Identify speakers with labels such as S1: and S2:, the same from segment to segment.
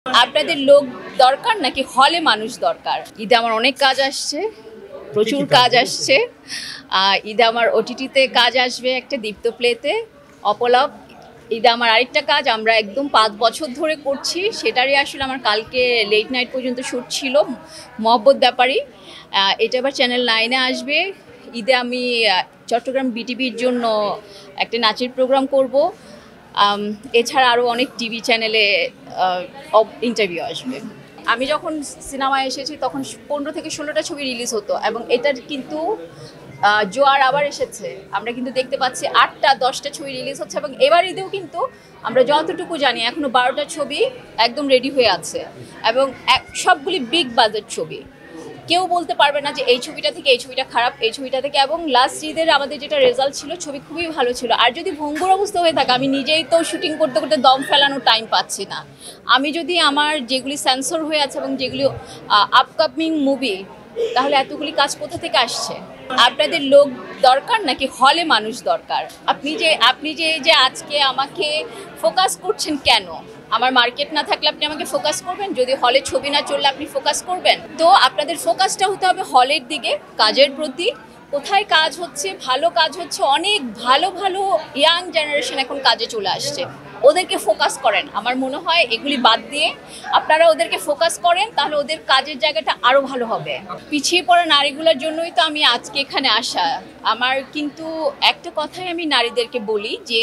S1: আপনাদের লোক দরকার নাকি হলে মানুষ দরকার? ঈদে আমার অনেক কাজ আসছে, প্রচুর কাজ আসছে। ঈদে আমার ওটিটিতে কাজ আসবে, একটা দীপ্ত প্লেতে অপলক। ঈদে আমার আরেকটা কাজ আমরা একদম 5 বছর ধরে করছি, সেটারই আসলে আমার কালকে লেট নাইট পর্যন্ত শ্যুট ছিল, মহব্বত ব্যাপারী। এটা এবার চ্যানেল 9-এ আসবে। ঈদে আমি চট্টগ্রাম বিটিভির জন্য একটা নাচের প্রোগ্রাম করব। এছাড়া আরও অনেক টিভি চ্যানেলে ইন্টারভিউ আসবে। আমি যখন সিনেমায় এসেছি তখন 15 থেকে 16টা ছবি রিলিজ হতো, এবং এটার কিন্তু জোয়ার আবার এসেছে। আমরা কিন্তু দেখতে পাচ্ছি 8টা 10টা ছবি রিলিজ হচ্ছে, এবং এবার ঈদেও কিন্তু আমরা যতটুকু জানি এখনও 12টা ছবি একদম রেডি হয়ে আছে, এবং সবগুলি বিগ বাজেট ছবি। কেউ বলতে পারবে না যে এই ছবিটা থেকে এই ছবিটা খারাপ, এই ছবিটা থেকে। এবং লাস্ট ঈদের আমাদের যেটা রেজাল্ট ছিল, ছবি খুবই ভালো ছিল। আর যদি ভঙ্গুর অবস্থা হয়ে থাকে, আমি নিজেই তো শুটিং করতে করতে দম ফেলানোর টাইম পাচ্ছি না। আমি যদি আমার যেগুলি সেন্সর হয়ে আছে এবং যেগুলি আপকামিং মুভি, তাহলে এতগুলি কাজ কোথা থেকে আসছে? আপনাদের লোক দরকার নাকি হলে মানুষ দরকার? আপনি যে আজকে আমাকে ফোকাস করছেন কেন? আমার মার্কেট না থাকলে আপনি আমাকে ফোকাস করবেন? যদি হলে ছবি না চললে আপনি ফোকাস করবেন? তো আপনাদের ফোকাসটা হতে হবে হলের দিকে, কাজের প্রতি। কোথায় কাজ হচ্ছে, ভালো কাজ হচ্ছে, অনেক ভালো ভালো ইয়াং জেনারেশন এখন কাজে চলে আসছে, ওদেরকে ফোকাস করেন। আমার মনে হয় এগুলি বাদ দিয়ে আপনারা ওদেরকে ফোকাস করেন, তাহলে ওদের কাজের জায়গাটা আরও ভালো হবে। পিছিয়ে পড়া নারীগুলোর জন্যই তো আমি আজকে এখানে আসা। আমার কিন্তু একটা কথাই আমি নারীদেরকে বলি যে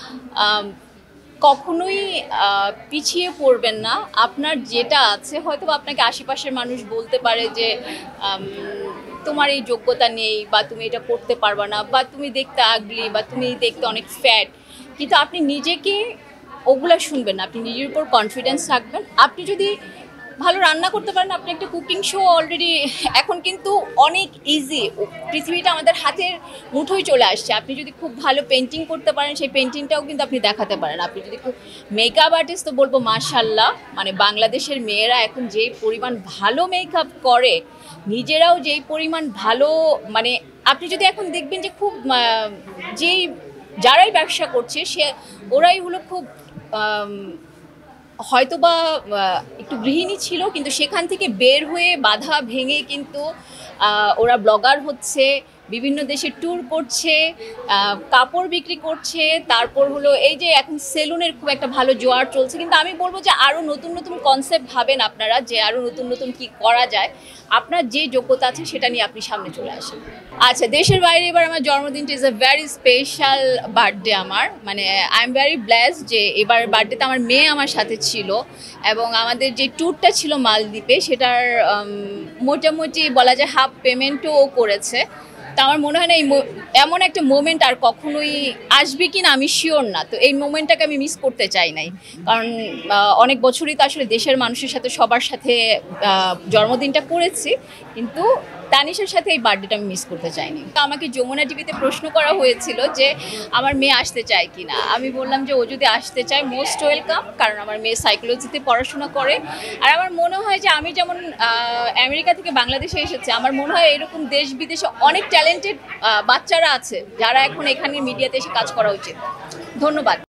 S1: কখনোই পিছিয়ে পড়বেন না। আপনার যেটা আছে, হয়তো আপনাকে আশেপাশের মানুষ বলতে পারে যে তোমার এই যোগ্যতা নেই, বা তুমি এটা করতে পারবা না, বা তুমি দেখতে আগলি, বা তুমি দেখতে অনেক ফ্যাট। কিন্তু আপনি নিজেকে ওগুলা শুনবেন না, আপনি নিজের উপর কনফিডেন্স রাখবেন। আপনি যদি ভালো রান্না করতে পারেন, আপনি একটা কুকিং শো অলরেডি এখন কিন্তু অনেক ইজি, পৃথিবীটা আমাদের হাতের মুঠোয় চলে আসছে। আপনি যদি খুব ভালো পেন্টিং করতে পারেন, সেই পেন্টিংটাও কিন্তু আপনি দেখাতে পারেন। আপনি যদি খুব মেকআপ আর্টিস্ট, তো বলবো মাশাআল্লাহ, মানে বাংলাদেশের মেয়েরা এখন যেই পরিমাণ ভালো মেকআপ করে, নিজেরাও যেই পরিমাণ ভালো, মানে আপনি যদি এখন দেখবেন যে খুব যেই যারাই ব্যবসা করছে ওরাই হলো খুব হয়তোবা একটু গৃহিণী ছিল, কিন্তু সেখান থেকে বের হয়ে বাধা ভেঙে কিন্তু ওরা ব্লগার হচ্ছে, বিভিন্ন দেশে ট্যুর করছে, কাপড় বিক্রি করছে। তারপর হলো এই যে এখন সেলুনের খুব একটা ভালো জোয়ার চলছে। কিন্তু আমি বলবো যে আরও নতুন নতুন কনসেপ্ট ভাবেন আপনারা, যে আরও নতুন নতুন কী করা যায়। আপনার যে যোগ্যতা আছে সেটা নিয়ে আপনি সামনে চলে আসেন। আচ্ছা, দেশের বাইরে এবার আমার জন্মদিনটা is a very special birthday আমার। মানে আই এম ভেরি ব্লেসড যে এবার বার্থডেতে আমার মেয়ে আমার সাথে ছিল, এবং আমাদের যে ট্যুরটা ছিল মালদ্বীপে, সেটার মোটামুটি বলা যায় হাফ পেমেন্টও ও করেছে। তা আমার মনে হয় না এমন একটা মোমেন্ট আর কখনোই আসবে কি না আমি শিওর না। তো এই মোমেন্টটাকে আমি মিস করতে চাই নাই, কারণ অনেক বছরই তো আসলে দেশের মানুষের সাথে সবার সাথে জন্মদিনটা করেছি, কিন্তু তানিশার সাথে এই বার্থডেটা আমি মিস করতে চাইনি। আমাকে যমুনা টিভিতে প্রশ্ন করা হয়েছিল যে আমার মেয়ে আসতে চায় কি না। আমি বললাম যে ও যদি আসতে চায় মোস্ট ওয়েলকাম, কারণ আমার মেয়ে সাইকোলজিতে পড়াশোনা করে। আর আমার মনে হয় যে আমি যেমন আমেরিকা থেকে বাংলাদেশে এসেছি, আমার মনে হয় এরকম দেশ বিদেশে অনেক ট্যালেন্টেড বাচ্চারা আছে যারা এখন এখানে মিডিয়াতে এসে কাজ করা উচিত। ধন্যবাদ।